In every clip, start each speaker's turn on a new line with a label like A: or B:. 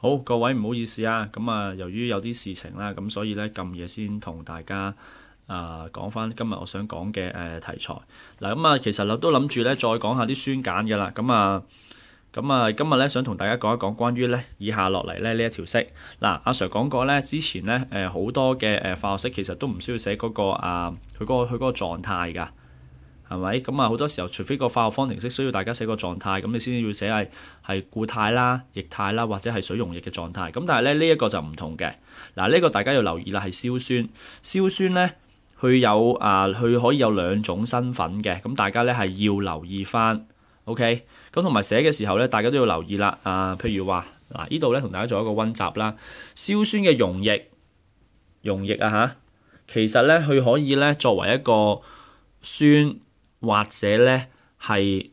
A: 好，各位唔好意思啊，咁啊，由於有啲事情啦，咁所以咧咁夜先同大家講翻今日我想講嘅題材。嗱，咁啊，其實我都諗住咧再講下啲酸鹼嘅啦，咁啊，今日咧想同大家講一講關於咧以下落嚟咧呢一條式。嗱，阿 Sir 講過咧，之前咧好多嘅化學式其實都唔需要寫嗰個佢嗰個狀態㗎。係咪？咁啊好多時候，除非個化學方程式需要大家寫個狀態，咁你先要寫係固態啦、液態啦，或者係水溶液嘅狀態。咁但係咧呢一個就唔同嘅。嗱，呢個大家要留意啦，係硝酸。硝酸咧，佢可以有兩種身份嘅。咁大家咧係要留意翻。OK，咁同埋寫嘅時候咧，大家都要留意啦。譬如話嗱，呢度咧同大家做一個溫習啦。硝酸嘅溶液其實咧佢可以咧作為一個酸。或者咧係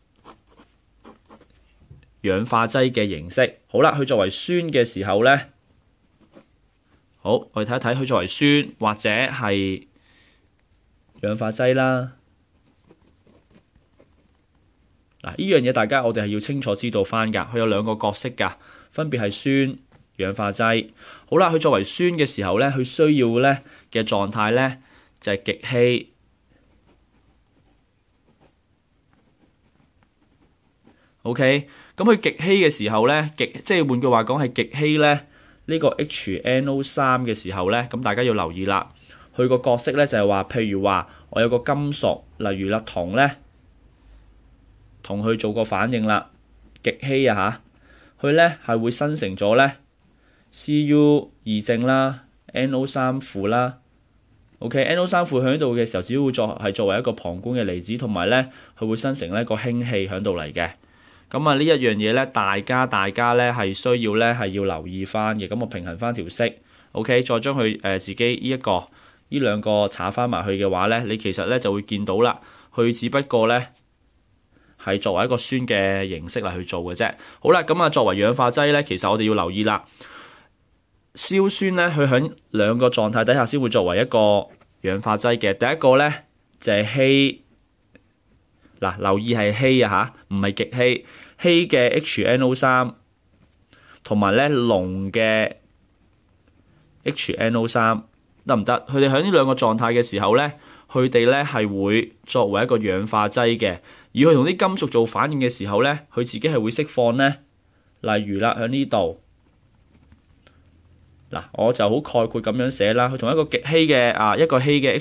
A: 氧化劑嘅形式。好啦，佢作為酸嘅時候咧，好，我哋睇一睇佢作為酸或者係氧化劑啦。嗱，呢樣嘢大家我哋係要清楚知道翻㗎。佢有兩個角色㗎，分別係酸、氧化劑。好啦，佢作為酸嘅時候咧，佢需要咧嘅狀態咧就係極稀。OK， 咁佢極稀嘅時候咧，即係換句話講係極稀咧，呢個 HNO3嘅時候咧，咁大家要留意啦。佢個角色咧就係話，譬如話我有個金屬，例如啦銅咧，同佢做個反應啦，極稀佢咧係會生成咗咧 Cu2 正啦 ，NO3 負啦。OK，NO3 負喺度嘅時候，只會作為一個旁觀嘅離子，同埋咧佢會生成呢個氫氣喺度嚟嘅。咁啊呢一樣嘢咧，大家咧係需要咧係要留意翻嘅。咁我平衡翻條式 ，OK， 再將佢自己呢兩個插翻埋去嘅話咧，你其實咧就會見到啦。佢只不過咧係作為一個酸嘅形式嚟去做嘅啫。好啦，咁啊作為氧化劑咧，其實我哋要留意啦。硝酸咧，佢喺兩個狀態底下先會作為一個氧化劑嘅。第一個咧就係稀。嗱，留意係稀唔係極稀。稀嘅 HNO3 同埋咧濃嘅 HNO3得唔得？佢哋喺呢兩個狀態嘅時候咧，佢哋咧係會作為一個氧化劑嘅。而佢同啲金屬做反應嘅時候咧，佢自己係會釋放咧，例如啦，喺呢度嗱，我就好概括咁樣寫啦。佢同一個極稀嘅一個稀嘅